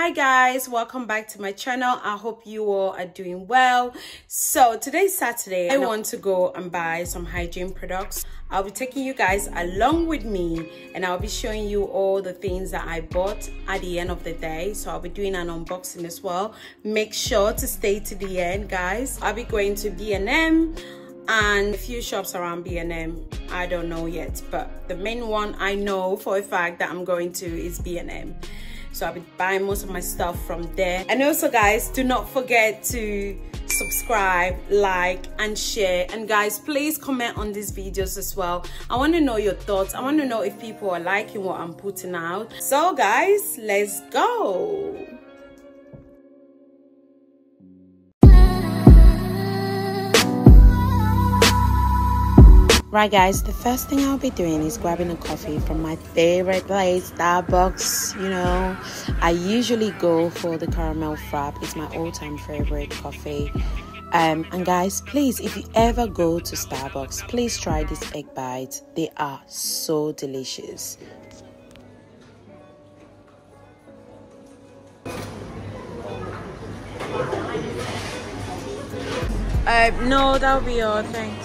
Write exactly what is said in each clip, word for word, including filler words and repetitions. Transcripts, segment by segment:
Hi guys, welcome back to my channel. I hope you all are doing well. So today's Saturday. I want to go and buy some hygiene products. I'll be taking you guys along with me and I'll be showing you all the things that I bought at the end of the day. So I'll be doing an unboxing as well. Make sure to stay to the end, guys. I'll be going to B and M and a few shops around B and M. I don't know yet, but the main one I know for a fact that I'm going to is B and M. So I'll be buying most of my stuff from there. And also guys, do not forget to subscribe, like and share, and guys, please comment on these videos as well. I want to know your thoughts. I want to know if people are liking what I'm putting out. So guys, let's go. Right guys, the first thing I'll be doing is grabbing a coffee from my favorite place, Starbucks. You know, I usually go for the caramel frap. It's my all-time favorite coffee. Um, and guys, please, if you ever go to Starbucks, please try these egg bites. They are so delicious. Uh, no, that'll be all. Thanks.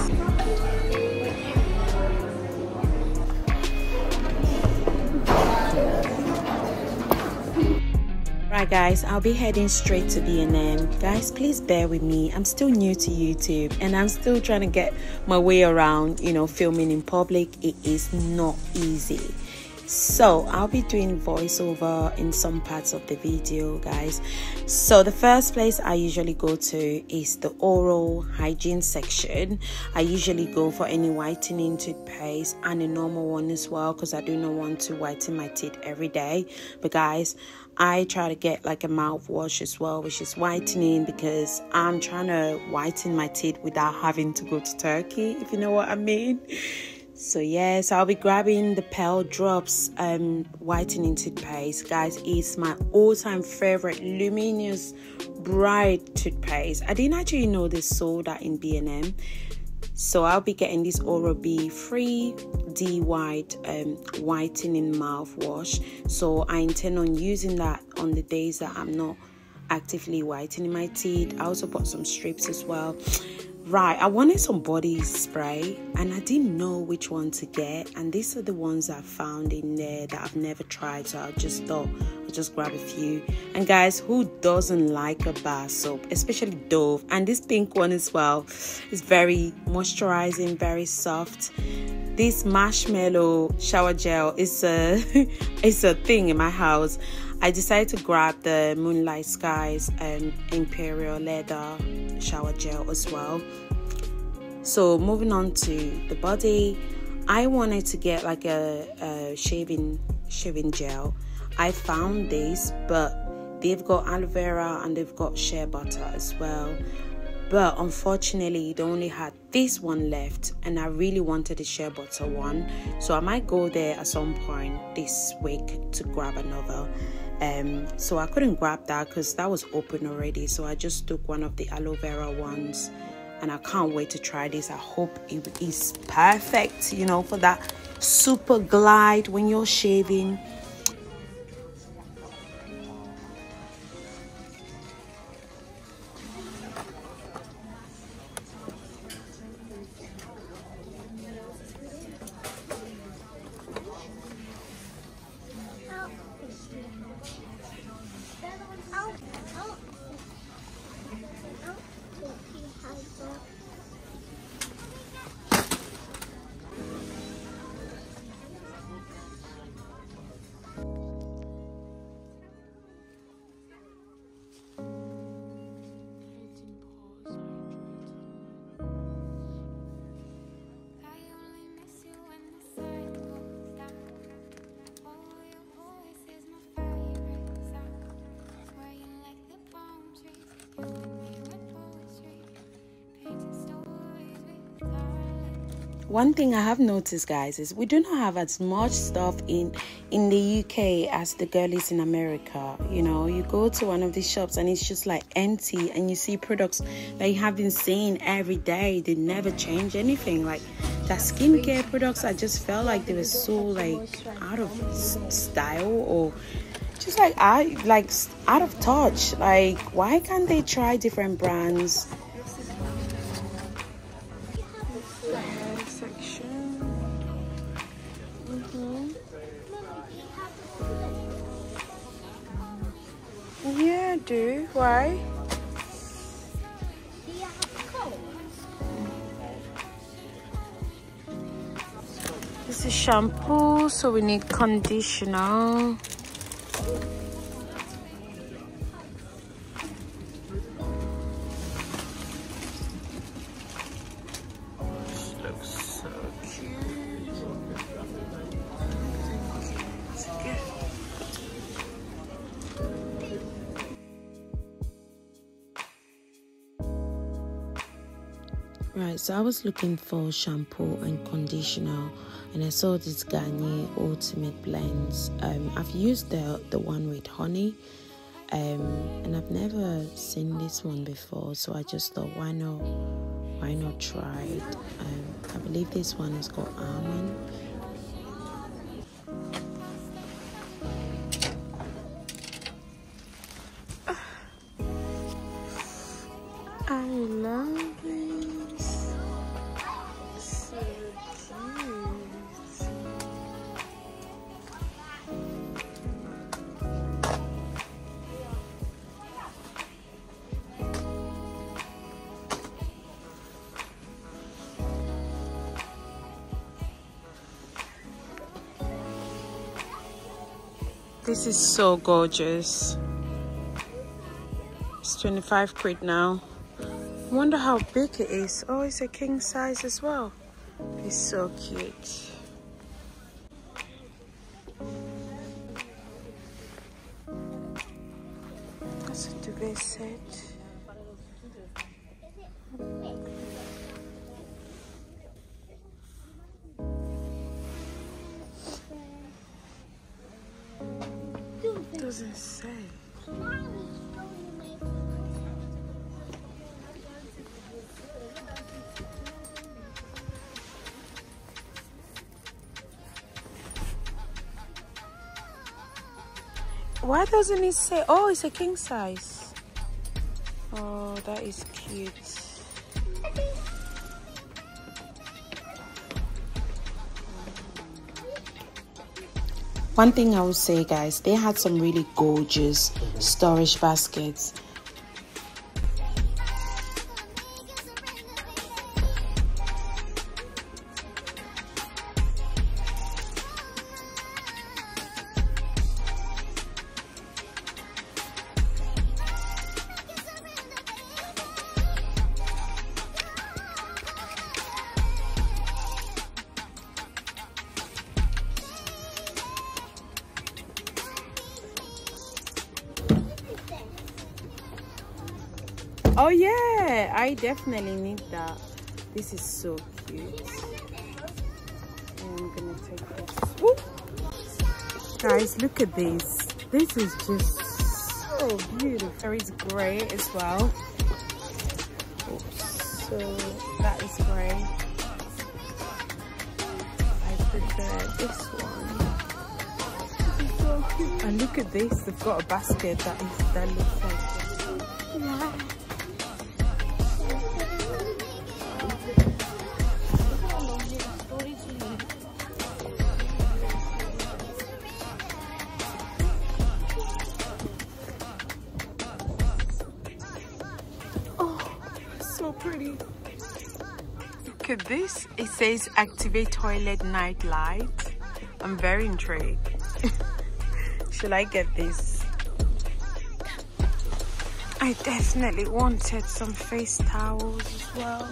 Right guys, I'll be heading straight to B and M. Guys, please bear with me. I'm still new to YouTube and I'm still trying to get my way around, you know, filming in public. It is not easy. So I'll be doing voiceover in some parts of the video, guys. So the first place I usually go to is the oral hygiene section. I usually go for any whitening toothpaste and a normal one as well, because I do not want to whiten my teeth every day. But guys, I try to get like a mouthwash as well, which is whitening, because I'm trying to whiten my teeth without having to go to Turkey, if you know what I mean. So yes, I'll be grabbing the Pearl Drops um, whitening toothpaste. Guys, it's my all-time favorite luminous bright toothpaste. I didn't actually know they sold that in B and M. So I'll be getting this Oral-B Free D White um, whitening mouthwash. So I intend on using that on the days that I'm not actively whitening my teeth. I also bought some strips as well. Right, I wanted some body spray and I didn't know which one to get, and these are the ones I found in there that I've never tried, so I just thought I'll just grab a few. And guys, who doesn't like a bar soap, especially Dove? And this pink one as well is very moisturizing, very soft. This marshmallow shower gel is a it's a thing in my house. I decided to grab the Moonlight Skies and Imperial Leather shower gel as well. So moving on to the body, I wanted to get like a, a shaving shaving gel. I found this, but they've got aloe vera and they've got shea butter as well. But unfortunately, they only had this one left, and I really wanted the shea butter one. So I might go there at some point this week to grab another. Um, so I couldn't grab that because that was open already. So I just took one of the aloe vera ones, and I can't wait to try this. I hope it is perfect, you know, for that super glide when you're shaving. One thing I have noticed, guys, is we do not have as much stuff in in the U K as the girlies in America. You know, you go to one of these shops and it's just like empty, and you see products that you have been seeing every day. They never change anything. Like that skincare products, I just felt like they were so like out of style, or just like I like out of touch. Like, why can't they try different brands? Section. Mm-hmm. Yeah, I do. Why? This is shampoo, so we need conditioner. This looks so cute. Right, so I was looking for shampoo and conditioner, and I saw this Garnier Ultimate Blends. Um, I've used the the one with honey, um, and I've never seen this one before. So I just thought, why not, why not try it? Um, I believe this one is called almond. I love this. So cute. This is so gorgeous. It's twenty-five quid now. I wonder how big it is. Oh, it's a king size as well. It's so cute. That's a duvet set. Doesn't say. Why doesn't it say? Oh, it's a king size. Oh, that is cute. One thing I would say, guys, they had some really gorgeous storage baskets. Oh yeah, I definitely need that. This is so cute. And I'm gonna take this. Woo! Guys, look at this. This is just so beautiful. It's grey as well. Oops. So that is grey. I prefer this one. This is so cute. And look at this. They've got a basket that is that looks like. Yeah. So pretty. Look at this. It says activate toilet night light. I'm very intrigued. Should I get this? I definitely wanted some face towels as well.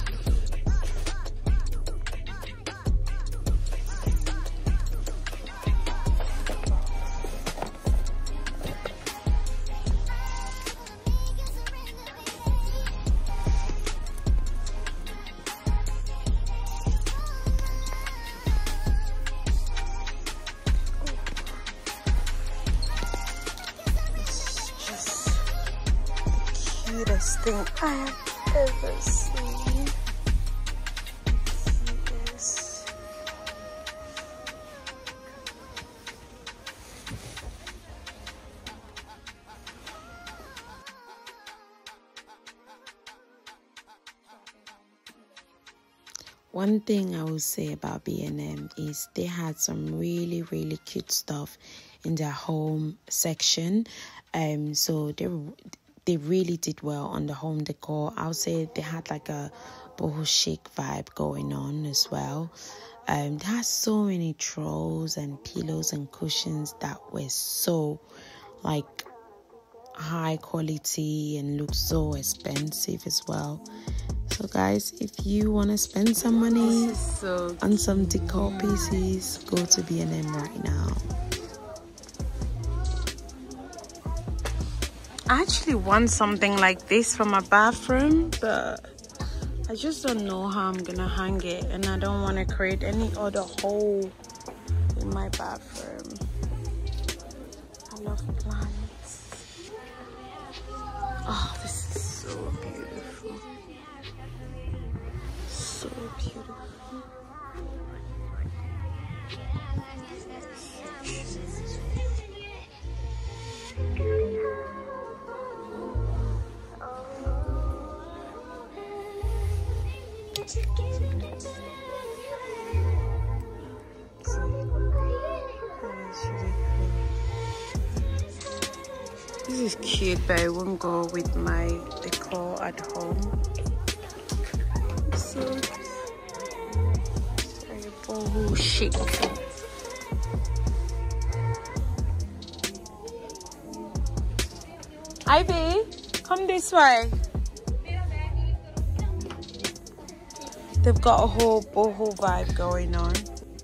Cutest thing I have ever seen. Yes. one thing I will say about B and M is they had some really, really cute stuff in their home section. Um, so they they really did well on the home decor. I would say they had like a boho chic vibe going on as well. Um, they had so many throws and pillows and cushions that were so like high quality and look so expensive as well. So guys, if you want to spend some money so on some decor pieces, go to B and M right now. I actually want something like this for my bathroom, but I just don't know how I'm gonna hang it, and I don't want to create any other hole in my bathroom. I love plants. Oh, this is so beautiful. So beautiful. This is cute, but it won't go with my decor at home. So very boho chic. Ivy, come this way. They've got a whole boho vibe going on.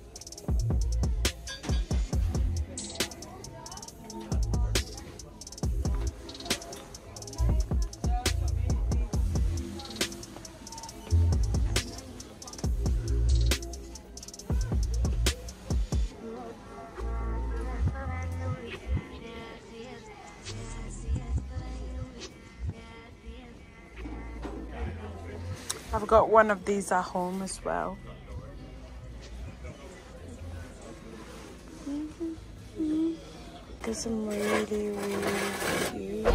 I've got one of these at home as well. Mm-hmm. Got some really, really cute.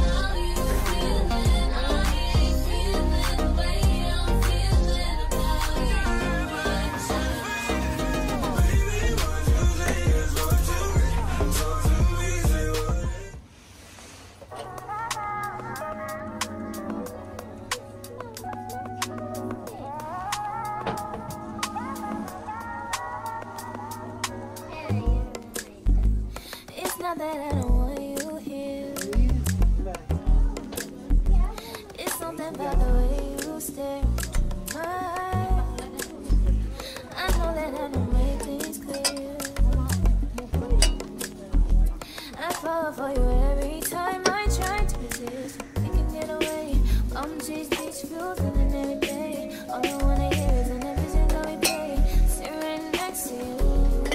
That I don't want you here. It's something about the way you stare into my eyes. I know that I don't make things clear. I fall for you every time I try to resist. You can get away. I'm just these feels and every day. All I wanna hear is an episode that we play. Sitting right next to you.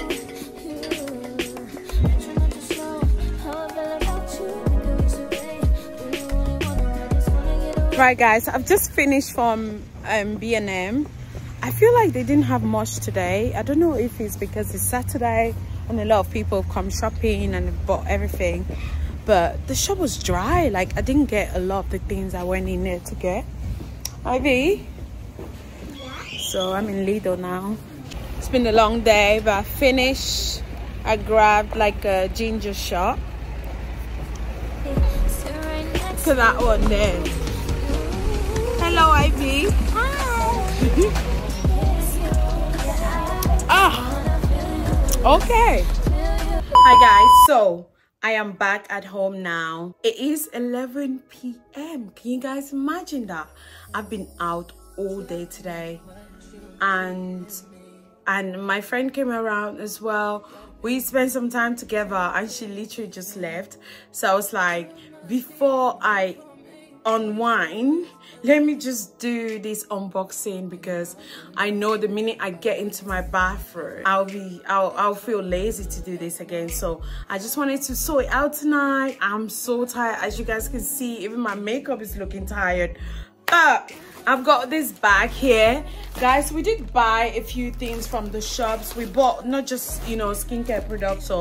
Right guys, I've just finished from um, B and M. I feel like they didn't have much today. I don't know if it's because it's Saturday and a lot of people have come shopping and bought everything, but the shop was dry. Like I didn't get a lot of the things I went in there to get. Ivy? So I'm in Lidl now. It's been a long day, but I finished. I grabbed like a ginger shot. To that one there. Hello, Ivy. Hi. Ah. Okay. Hi guys. So I am back at home now. It is eleven p m Can you guys imagine that? I've been out all day today, and and my friend came around as well. We spent some time together, and she literally just left. So I was like, before I unwind, let me just do this unboxing, because I know the minute I get into my bathroom, I'll be I'll, I'll feel lazy to do this again. So I just wanted to sort it out tonight. I'm so tired, as you guys can see. Even my makeup is looking tired. But I've got this bag here, guys. We did buy a few things from the shops. We bought not just, you know, skincare products or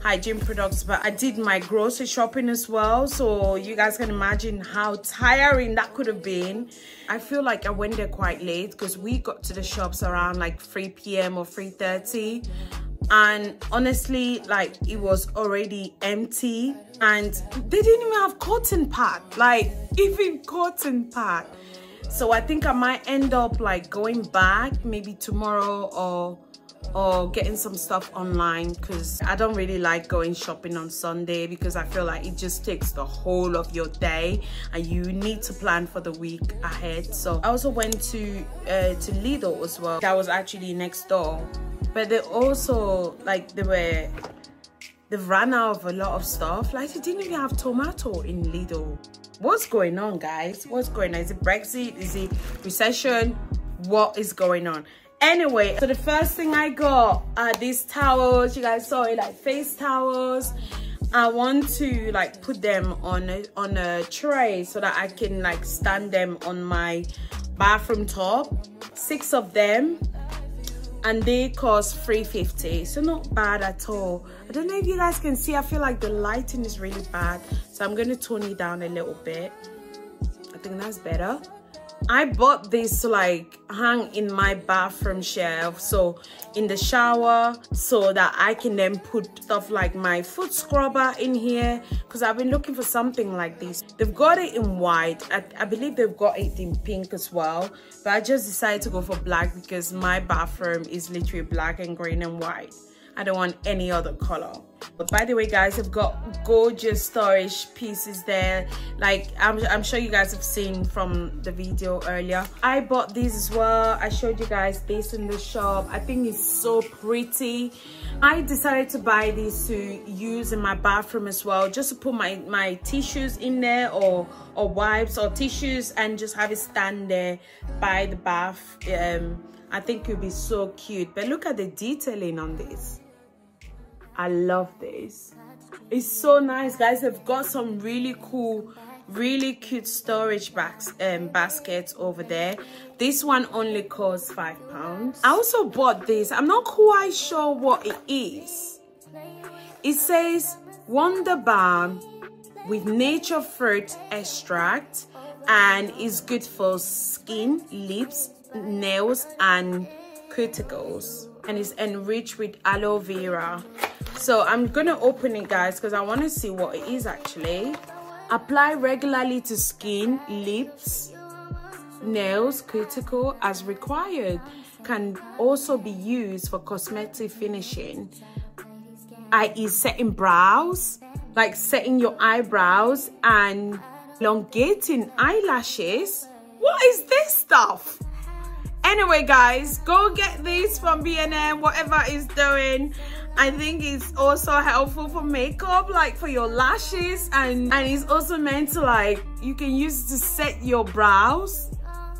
hygiene products, but I did my grocery shopping as well, so you guys can imagine how tiring that could have been. I feel like I went there quite late because we got to the shops around like three p m or three thirty, and honestly, like, it was already empty and they didn't even have cotton pad, like even cotton pad. So I think I might end up like going back maybe tomorrow or or getting some stuff online, because I don't really like going shopping on Sunday because I feel like it just takes the whole of your day and you need to plan for the week ahead. So I also went to uh, to Lidl as well. That was actually next door, but they also, like, they were they ran out of a lot of stuff. Like, they didn't even have tomato in Lidl. What's going on, guys? What's going on? Is it Brexit? Is it recession? What is going on? Anyway, so the first thing I got are these towels. You guys saw it, like face towels. I want to like put them on a, on a tray so that I can like stand them on my bathroom top. Six of them, and they cost three fifty, so not bad at all. I don't know if you guys can see, I feel like the lighting is really bad, so I'm gonna tone it down a little bit. I think that's better. I bought this to like hang in my bathroom shelf, so in the shower, so that I can then put stuff like my foot scrubber in here, because I've been looking for something like this. They've got it in white. I, I believe they've got it in pink as well, but I just decided to go for black because my bathroom is literally black and green and white. I don't want any other color. But by the way, guys, I've got gorgeous storage pieces there. Like, I'm, I'm sure you guys have seen from the video earlier. I bought these as well. I showed you guys this in the shop. I think it's so pretty. I decided to buy these to use in my bathroom as well, just to put my, my tissues in there, or, or wipes or tissues, and just have it stand there by the bath. Um, I think it would be so cute. But look at the detailing on this. I love this. It's so nice, guys. They've got some really cool, really cute storage bags, um, baskets over there. This one only costs five pounds. I also bought this. I'm not quite sure what it is. It says Wonder Balm with nature fruit extract, and it's good for skin, lips, nails, and cuticles, and it's enriched with aloe vera. So I'm gonna open it, guys, because I want to see what it is actually. Apply regularly to skin, lips, nails, cuticle as required. Can also be used for cosmetic finishing, that is setting brows, like setting your eyebrows and elongating eyelashes. What is this stuff? Anyway, guys, go get this from B and M, whatever it's doing. I think it's also helpful for makeup, like for your lashes, and and it's also meant to, like, you can use it to set your brows.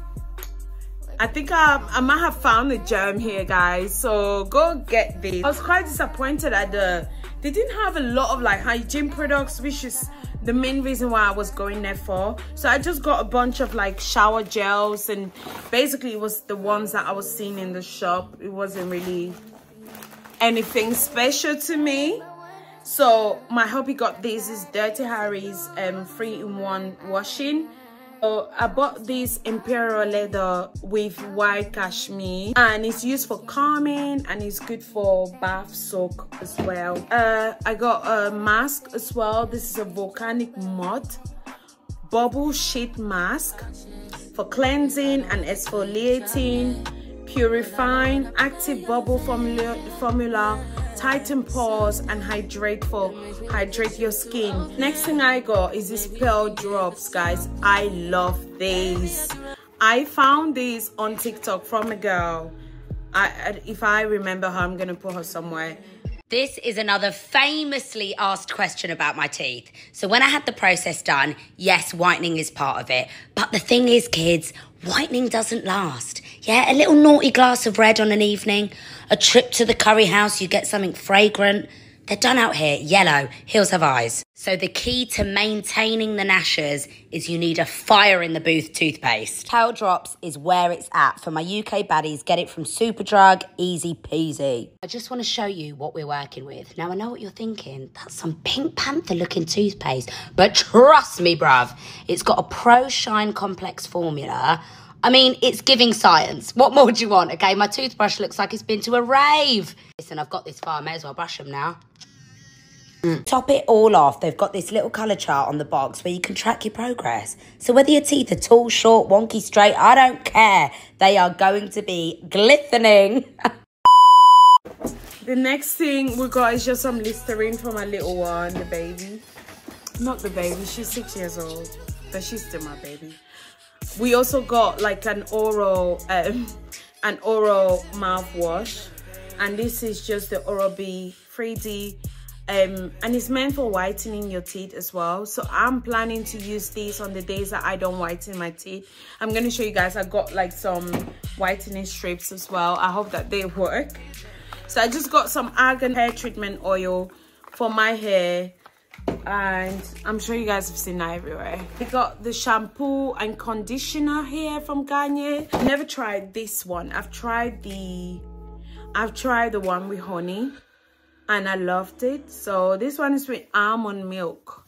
I think I, I might have found a gem here, guys, so go get this. I was quite disappointed at the, they didn't have a lot of like hygiene products, which is the main reason why I was going there for. So I just got a bunch of like shower gels, and basically it was the ones that I was seeing in the shop. It wasn't really anything special to me. So my hubby got this. Is Dirty Harry's um three in one washing. So I bought this imperial leather with white cashmere, and it's used for calming, and it's good for bath soak as well. uh I got a mask as well. This is a volcanic mud bubble sheet mask for cleansing and exfoliating, purifying, active bubble formula, formula tighten pores and hydrate for hydrate your skin. Next thing I got is these pearl drops, guys. I love these. I found these on TikTok from a girl. I, if I remember her, I'm gonna put her somewhere. This is another famously asked question about my teeth. So when I had the process done, yes, whitening is part of it. But the thing is, kids, whitening doesn't last. Yeah, a little naughty glass of red on an evening, a trip to the curry house, you get something fragrant, They're done out here, yellow, heels have eyes. So the key to maintaining the gnashers is you need a fire in the booth toothpaste. Tail Drops is where it's at. For my U K baddies, get it from Superdrug, easy peasy. I just want to show you what we're working with. Now, I know what you're thinking. That's some Pink Panther looking toothpaste. But trust me, bruv, it's got a Pro Shine Complex formula. I mean, it's giving science. What more do you want? Okay, my toothbrush looks like it's been to a rave. Listen, I've got this far. I may as well brush them now. Mm. Top it all off. They've got this little colour chart on the box where you can track your progress. So whether your teeth are tall, short, wonky, straight, I don't care. They are going to be glistening. The next thing we got is just some Listerine for my little one, the baby. Not the baby, she's six years old, but she's still my baby. We also got like an oral, um, an oral mouthwash, and this is just the Oral-B three D. Um, and it's meant for whitening your teeth as well. So I'm planning to use these on the days that I don't whiten my teeth. I'm going to show you guys. I got like some whitening strips as well. I hope that they work. So I just got some argan hair treatment oil for my hair. And I'm sure you guys have seen that everywhere. I got the shampoo and conditioner here from Garnier. I've never tried this one. I've tried the, I've tried the one with honey. And I loved it. So this one is with almond milk.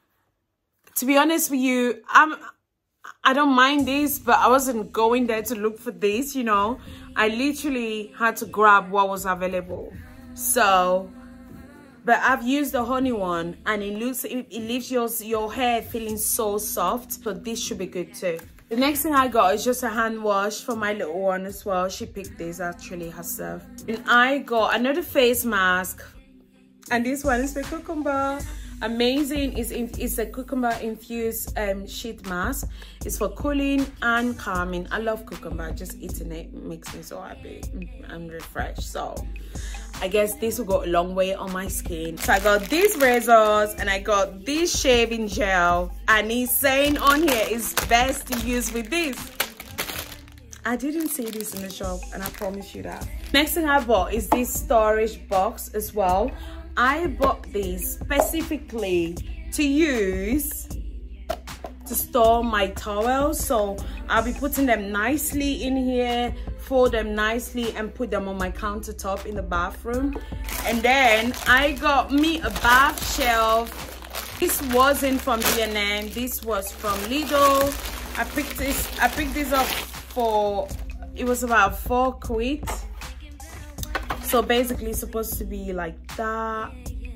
To be honest with you, I'm I don't mind this, but I wasn't going there to look for this, you know. I literally had to grab what was available. So, but I've used the honey one, and it looks it, it leaves your your hair feeling so soft. So this should be good too. The next thing I got is just a hand wash for my little one as well. She picked this actually herself. And I got another face mask. And this one is the cucumber. Amazing. It's, in, it's a cucumber infused um, sheet mask. It's for cooling and calming. I love cucumber. Just eating it makes me so happy. I'm refreshed. So I guess this will go a long way on my skin. So I got these razors and I got this shaving gel, and it's saying on here it's best to use with this. I didn't see this in the shop, and I promise you that. Next thing I bought is this storage box as well. I bought this specifically to use to store my towels. So I'll be putting them nicely in here, fold them nicely and put them on my countertop in the bathroom. And then I got me a bath shelf. This wasn't from B and M, this was from Lidl. I picked this I picked this up for, it was about four quid. So basically it's supposed to be like that.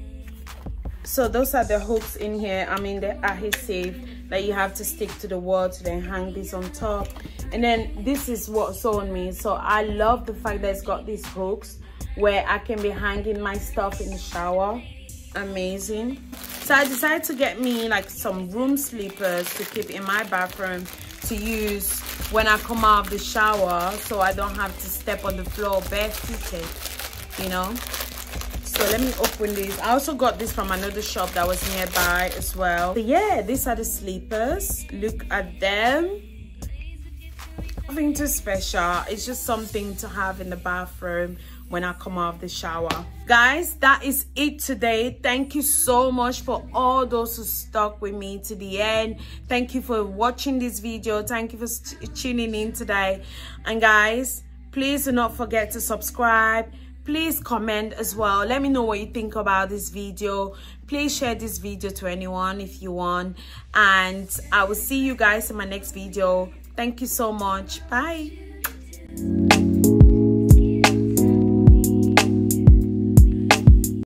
So those are the hooks in here. I mean, the adhesive that you have to stick to the wall to then hang this on top. And then this is what's on me. So I love the fact that it's got these hooks where I can be hanging my stuff in the shower. Amazing. So I decided to get me like some room slippers to keep in my bathroom to use when I come out of the shower, so I don't have to step on the floor barefooted, you know. So let me open this. I also got this from another shop that was nearby as well. But yeah, these are the sleepers. Look at them. Nothing too special. It's just something to have in the bathroom when I come out of the shower. Guys, that is it today. Thank you so much for all those who stuck with me to the end. Thank you for watching this video. Thank you for tuning in today. And guys, please do not forget to subscribe. Please comment as well. Let me know what you think about this video. Please share this video to anyone if you want. And I will see you guys in my next video. Thank you so much. Bye.